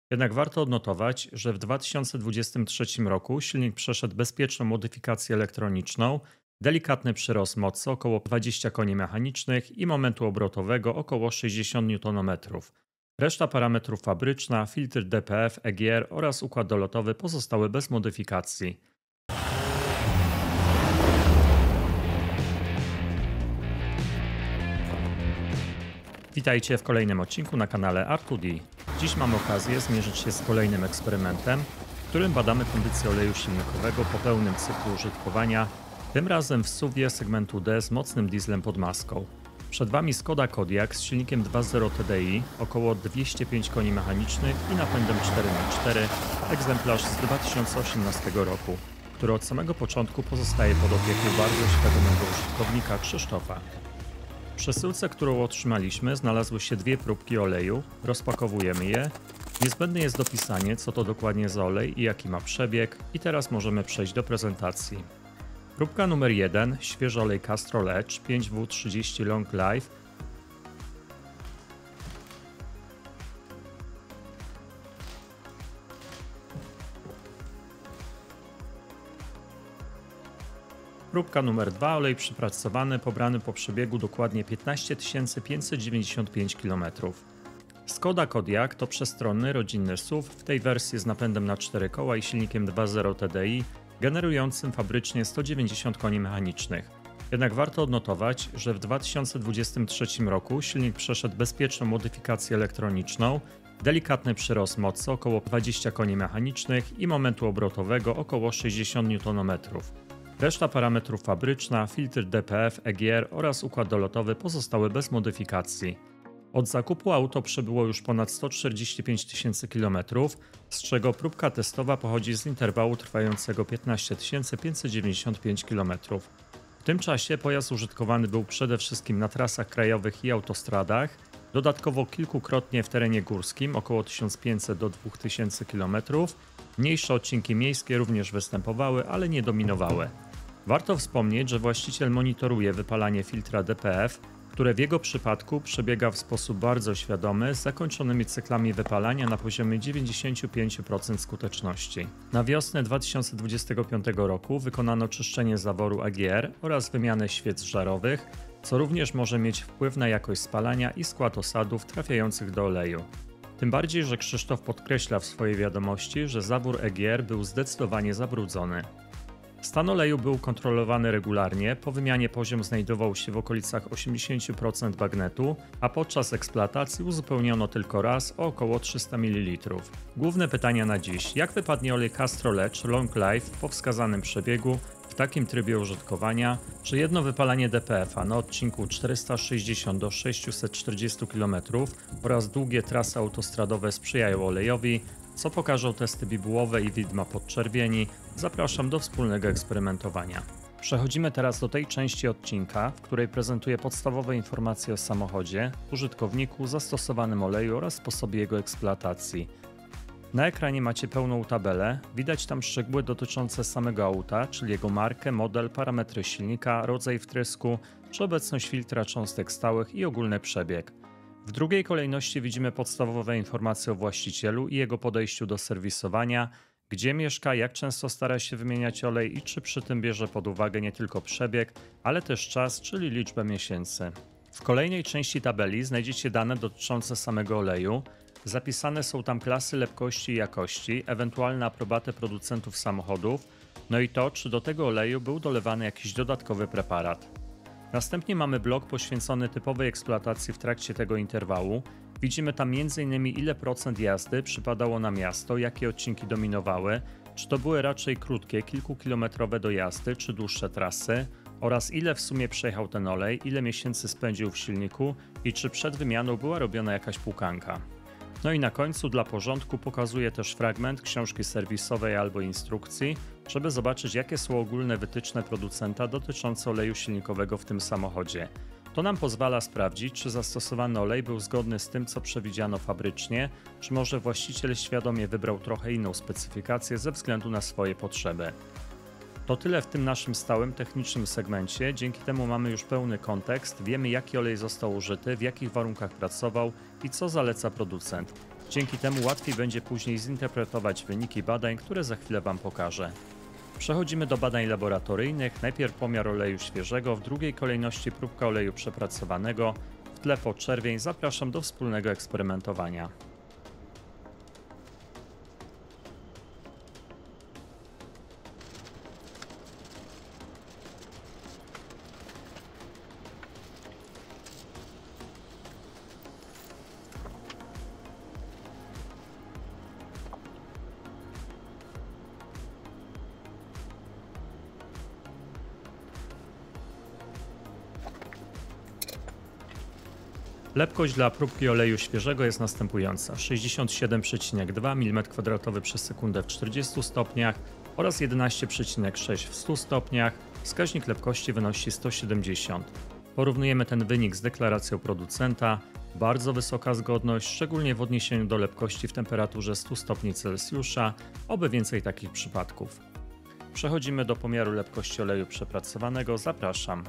Jednak warto odnotować, że w 2023 roku silnik przeszedł bezpieczną modyfikację elektroniczną, delikatny przyrost mocy około 20 koni mechanicznych i momentu obrotowego około 60 Nm. Reszta parametrów fabryczna, filtr DPF, EGR oraz układ dolotowy pozostały bez modyfikacji. Witajcie w kolejnym odcinku na kanale R2D. Dziś mam okazję zmierzyć się z kolejnym eksperymentem, w którym badamy kondycję oleju silnikowego po pełnym cyklu użytkowania, tym razem w SUV segmentu D z mocnym dieslem pod maską. Przed Wami Skoda Kodiaq z silnikiem 2.0 TDI, około 205 koni mechanicznych i napędem 4x4, egzemplarz z 2018 roku, który od samego początku pozostaje pod opieką bardzo świadomego użytkownika Krzysztofa. W przesyłce, którą otrzymaliśmy, znalazły się dwie próbki oleju. Rozpakowujemy je. Niezbędne jest dopisanie, co to dokładnie za olej i jaki ma przebieg. I teraz możemy przejść do prezentacji. Próbka numer 1, świeży olej Castrol Edge 5W30 Long Life. Próbka numer 2, olej przypracowany, pobrany po przebiegu dokładnie 15 595 km. Skoda Kodiaq to przestronny, rodzinny SUV w tej wersji z napędem na 4 koła i silnikiem 2.0 TDI, generującym fabrycznie 190 koni mechanicznych. Jednak warto odnotować, że w 2023 roku silnik przeszedł bezpieczną modyfikację elektroniczną, delikatny przyrost mocy około 20 koni mechanicznych i momentu obrotowego około 60 Nm. Reszta parametrów fabryczna, filtr DPF, EGR oraz układ dolotowy pozostały bez modyfikacji. Od zakupu auto przebyło już ponad 145 tysięcy km, z czego próbka testowa pochodzi z interwału trwającego 15 595 km. W tym czasie pojazd użytkowany był przede wszystkim na trasach krajowych i autostradach, dodatkowo kilkukrotnie w terenie górskim, około 1500 do 2000 km. Mniejsze odcinki miejskie również występowały, ale nie dominowały. Warto wspomnieć, że właściciel monitoruje wypalanie filtra DPF, które w jego przypadku przebiega w sposób bardzo świadomy, z zakończonymi cyklami wypalania na poziomie 95% skuteczności. Na wiosnę 2025 roku wykonano czyszczenie zaworu AGR oraz wymianę świec żarowych, co również może mieć wpływ na jakość spalania i skład osadów trafiających do oleju. Tym bardziej, że Krzysztof podkreśla w swojej wiadomości, że zawór EGR był zdecydowanie zabrudzony. Stan oleju był kontrolowany regularnie, po wymianie poziom znajdował się w okolicach 80% bagnetu, a podczas eksploatacji uzupełniono tylko raz o około 300 ml. Główne pytania na dziś: jak wypadnie olej Castrol Edge Long Life po wskazanym przebiegu w takim trybie użytkowania? Czy jedno wypalanie DPF-a na odcinku 460 do 640 km oraz długie trasy autostradowe sprzyjają olejowi? Co pokażą testy bibułowe i widma podczerwieni? Zapraszam do wspólnego eksperymentowania. Przechodzimy teraz do tej części odcinka, w której prezentuję podstawowe informacje o samochodzie, użytkowniku, zastosowanym oleju oraz sposobie jego eksploatacji. Na ekranie macie pełną tabelę, widać tam szczegóły dotyczące samego auta, czyli jego markę, model, parametry silnika, rodzaj wtrysku, czy obecność filtra cząstek stałych i ogólny przebieg. W drugiej kolejności widzimy podstawowe informacje o właścicielu i jego podejściu do serwisowania, gdzie mieszka, jak często stara się wymieniać olej i czy przy tym bierze pod uwagę nie tylko przebieg, ale też czas, czyli liczbę miesięcy. W kolejnej części tabeli znajdziecie dane dotyczące samego oleju. Zapisane są tam klasy lepkości i jakości, ewentualne aprobaty producentów samochodów, no i to, czy do tego oleju był dolewany jakiś dodatkowy preparat. Następnie mamy blok poświęcony typowej eksploatacji w trakcie tego interwału. Widzimy tam m.in. ile procent jazdy przypadało na miasto, jakie odcinki dominowały, czy to były raczej krótkie, kilkukilometrowe dojazdy, czy dłuższe trasy, oraz ile w sumie przejechał ten olej, ile miesięcy spędził w silniku i czy przed wymianą była robiona jakaś płukanka. No i na końcu dla porządku pokazuję też fragment książki serwisowej albo instrukcji, żeby zobaczyć, jakie są ogólne wytyczne producenta dotyczące oleju silnikowego w tym samochodzie. To nam pozwala sprawdzić, czy zastosowany olej był zgodny z tym, co przewidziano fabrycznie, czy może właściciel świadomie wybrał trochę inną specyfikację ze względu na swoje potrzeby. To tyle w tym naszym stałym technicznym segmencie, dzięki temu mamy już pełny kontekst, wiemy jaki olej został użyty, w jakich warunkach pracował i co zaleca producent. Dzięki temu łatwiej będzie później zinterpretować wyniki badań, które za chwilę Wam pokażę. Przechodzimy do badań laboratoryjnych. Najpierw pomiar oleju świeżego, w drugiej kolejności próbka oleju przepracowanego, w tle podczerwień. Zapraszam do wspólnego eksperymentowania. Lepkość dla próbki oleju świeżego jest następująca: 67,2 mm² przez sekundę w 40 stopniach oraz 11,6 w 100 stopniach. Wskaźnik lepkości wynosi 170. Porównujemy ten wynik z deklaracją producenta. Bardzo wysoka zgodność, szczególnie w odniesieniu do lepkości w temperaturze 100 stopni Celsjusza, oby więcej takich przypadków. Przechodzimy do pomiaru lepkości oleju przepracowanego. Zapraszam.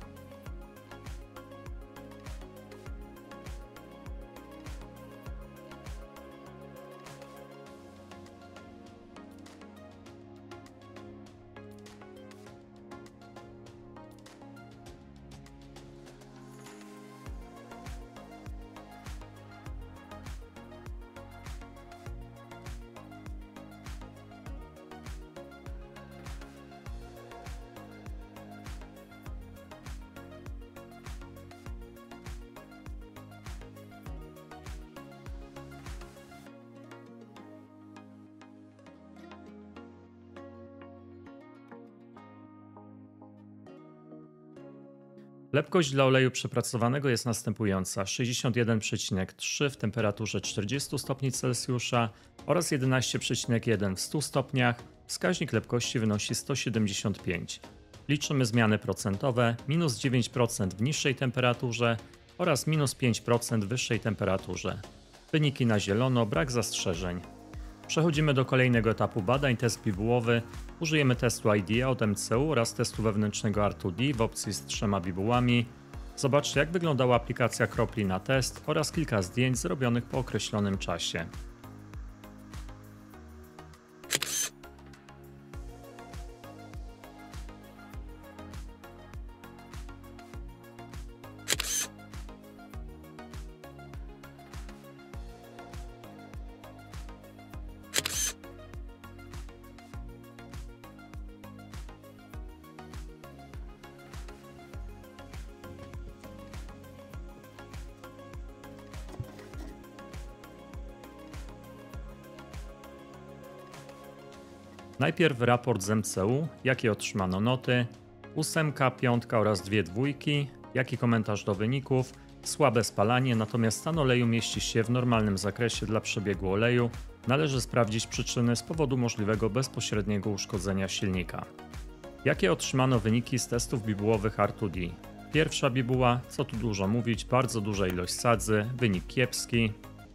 Lepkość dla oleju przepracowanego jest następująca: 61,3 w temperaturze 40 stopni Celsjusza oraz 11,1 w 100 stopniach. Wskaźnik lepkości wynosi 175. Liczymy zmiany procentowe: minus 9% w niższej temperaturze oraz minus 5% w wyższej temperaturze. Wyniki na zielono, brak zastrzeżeń. Przechodzimy do kolejnego etapu badań, test bibułowy. Użyjemy testu IDEA od MCU oraz testu wewnętrznego R2D w opcji z 3 bibułami. Zobaczcie, jak wyglądała aplikacja kropli na test oraz kilka zdjęć zrobionych po określonym czasie. Najpierw raport z MCU, jakie otrzymano noty, 8, 5 oraz 2 dwójki, jaki komentarz do wyników, słabe spalanie, natomiast stan oleju mieści się w normalnym zakresie dla przebiegu oleju. Należy sprawdzić przyczyny z powodu możliwego bezpośredniego uszkodzenia silnika. Jakie otrzymano wyniki z testów bibułowych R2D? Pierwsza bibuła, co tu dużo mówić, bardzo duża ilość sadzy, wynik kiepski.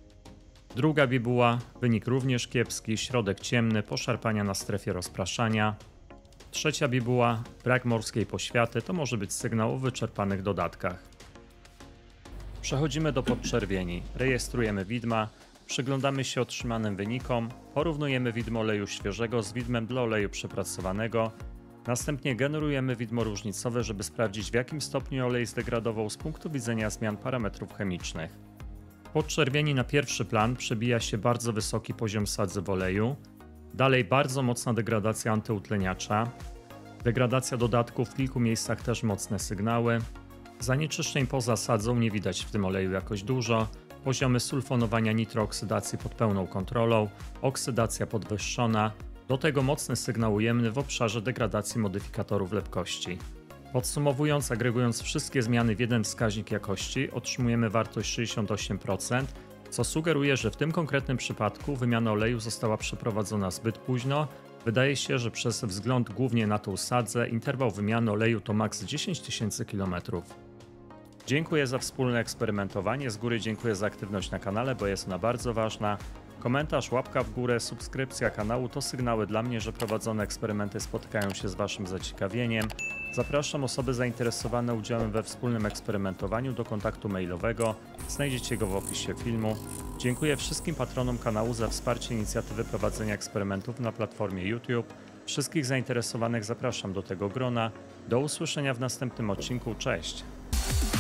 Druga bibuła, wynik również kiepski, środek ciemny, poszarpania na strefie rozpraszania. Trzecia bibuła, brak morskiej poświaty, to może być sygnał o wyczerpanych dodatkach. Przechodzimy do podczerwieni. Rejestrujemy widma, przyglądamy się otrzymanym wynikom, porównujemy widmo oleju świeżego z widmem dla oleju przepracowanego. Następnie generujemy widmo różnicowe, żeby sprawdzić, w jakim stopniu olej zdegradował z punktu widzenia zmian parametrów chemicznych. Podczerwieni na pierwszy plan przebija się bardzo wysoki poziom sadzy w oleju, dalej bardzo mocna degradacja antyutleniacza, degradacja dodatków, w kilku miejscach też mocne sygnały, zanieczyszczeń poza sadzą nie widać w tym oleju jakoś dużo, poziomy sulfonowania nitrooksydacji pod pełną kontrolą, oksydacja podwyższona, do tego mocny sygnał ujemny w obszarze degradacji modyfikatorów lepkości. Podsumowując, agregując wszystkie zmiany w jeden wskaźnik jakości, otrzymujemy wartość 68%, co sugeruje, że w tym konkretnym przypadku wymiana oleju została przeprowadzona zbyt późno. Wydaje się, że przez wzgląd głównie na tą sadzę interwał wymiany oleju to maks 10 000 km. Dziękuję za wspólne eksperymentowanie, z góry dziękuję za aktywność na kanale, bo jest ona bardzo ważna. Komentarz, łapka w górę, subskrypcja kanału to sygnały dla mnie, że prowadzone eksperymenty spotykają się z Waszym zaciekawieniem. Zapraszam osoby zainteresowane udziałem we wspólnym eksperymentowaniu do kontaktu mailowego. Znajdziecie go w opisie filmu. Dziękuję wszystkim patronom kanału za wsparcie inicjatywy prowadzenia eksperymentów na platformie YouTube. Wszystkich zainteresowanych zapraszam do tego grona. Do usłyszenia w następnym odcinku. Cześć!